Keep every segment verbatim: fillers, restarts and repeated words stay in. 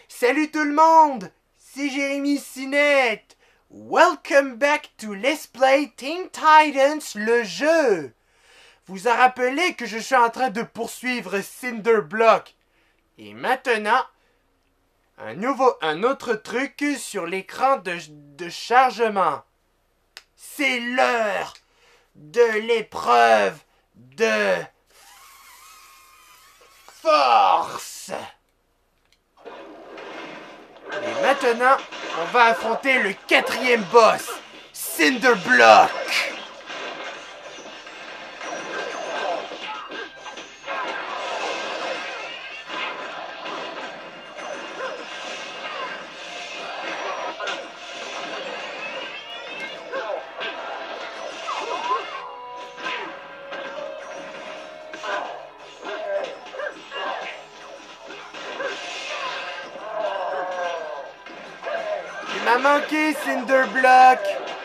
Salut tout le monde, c'est Jérémy Cinet. Welcome back to Let's Play Teen Titans, le jeu. Vous a rappelé que je suis en train de poursuivre Cinderblock. Et maintenant, un nouveau, un autre truc sur l'écran de, de chargement. C'est l'heure de l'épreuve de force. Et maintenant, on va affronter le quatrième boss, Cinderblock. Il m'a manqué, Cinderblock.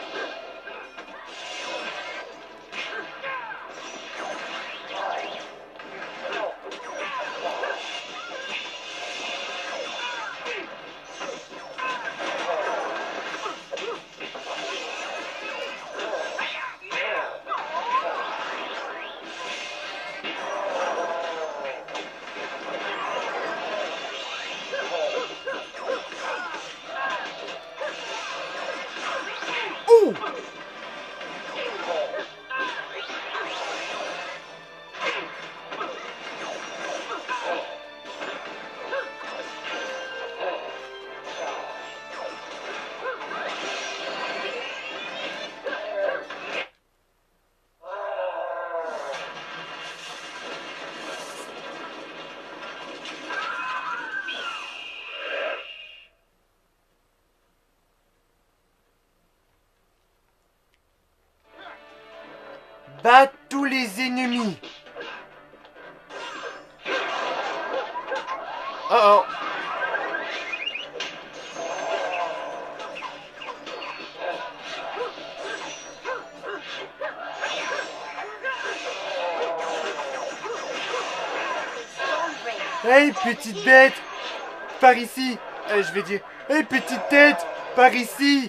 Ouh! Bat tous les ennemis. Oh oh. Hey, petite bête, par ici. Euh, je vais dire, hey, petite tête, par ici.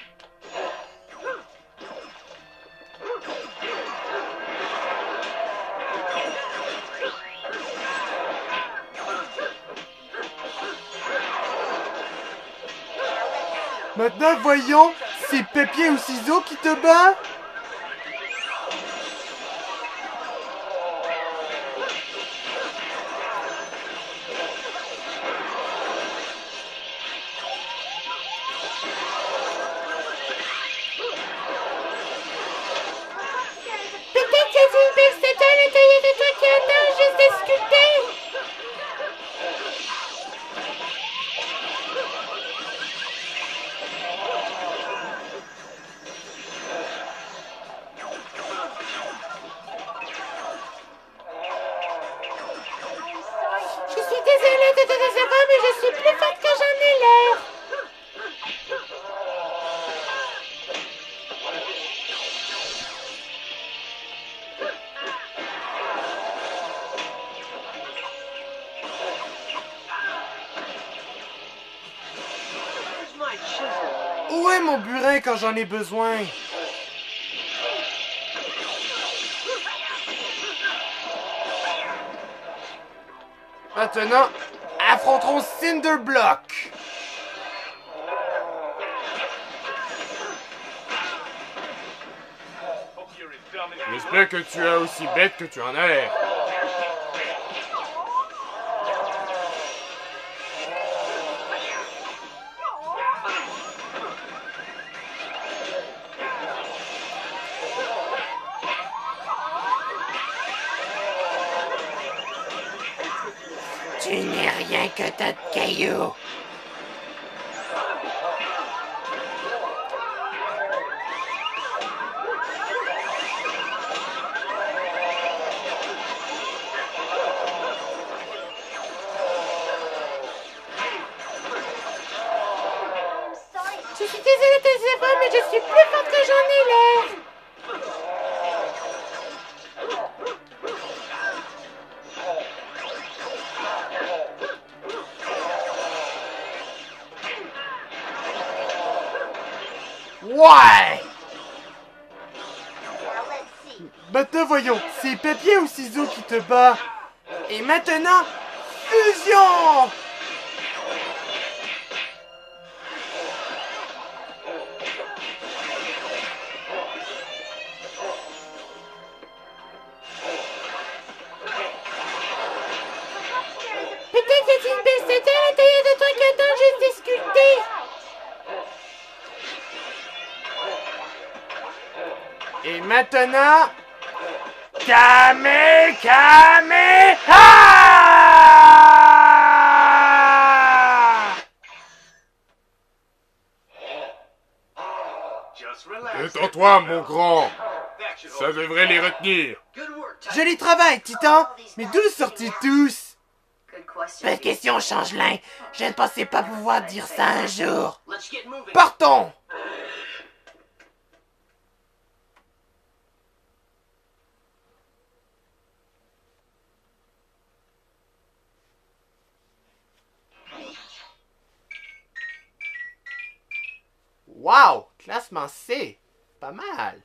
Maintenant, voyons, c'est papier ou ciseaux qui te bat? Peut-être c'est une belle statue à l'intérieur de toi qui attend juste de sculpter. Je suis désolée de te décevoir, mais je suis plus forte que j'en ai l'air. Où est mon burin quand j'en ai besoin? Maintenant, affronterons Cinderblock. J'espère que tu es aussi bête que tu en as l'air. Tu n'es rien que tas de cailloux. Je suis désolée de te décevoir, mais je suis plus forte que j'en ai l'air. Ouais! Maintenant, voyons, c'est papier ou ciseaux qui te bat? Et maintenant, fusion! Peut-être y a-t-il une belle statue à l'intérieur de toi qui attend juste d'être sculptée. Et maintenant... Kame Kame Ha! Détends-toi, mon grand. Ça devrait les retenir. Joli travail, Titan! Mais d'où sortis tous? Bonne question, Changelin. Je ne pensais pas pouvoir dire ça un jour. Partons! Wow! Classement C! Pas mal!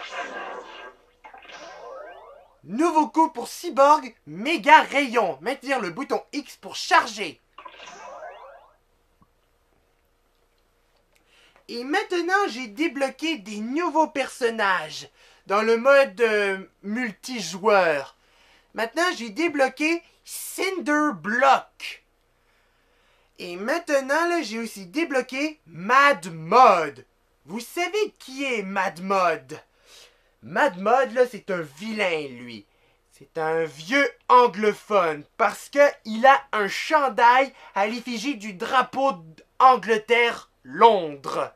Nouveau coup pour Cyborg, méga rayon. Maintenir le bouton X pour charger. Et maintenant, j'ai débloqué des nouveaux personnages dans le mode euh, multijoueur. Maintenant, j'ai débloqué Cinder Block. Et maintenant, là, j'ai aussi débloqué Mad Mod. Vous savez qui est Mad Mod? Mad Mod, là, c'est un vilain, lui. C'est un vieux anglophone parce que il a un chandail à l'effigie du drapeau d'Angleterre, Londres.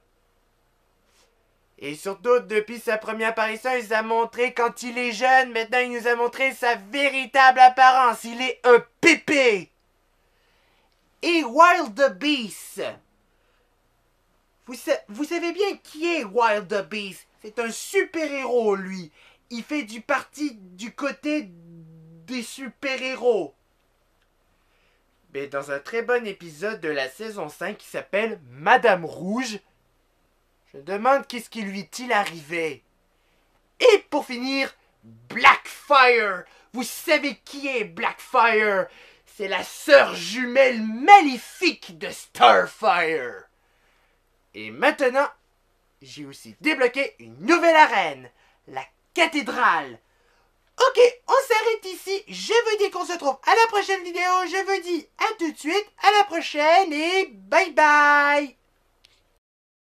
Et surtout, depuis sa première apparition, il nous a montré quand il est jeune. Maintenant, il nous a montré sa véritable apparence. Il est un pépé. Et Wild Beast. Vous, sa vous savez bien qui est Wild Beast? C'est un super-héros, lui. Il fait du parti du côté des super-héros. Mais dans un très bon épisode de la saison cinq qui s'appelle Madame Rouge, je me demande qu'est-ce qui lui est-il arrivé. Et pour finir, Blackfire. Vous savez qui est Blackfire? C'est la sœur jumelle maléfique de Starfire. Et maintenant, j'ai aussi débloqué une nouvelle arène, la cathédrale. Ok, on s'arrête ici. Je vous dis qu'on se retrouve à la prochaine vidéo. Je vous dis à tout de suite, à la prochaine et bye bye.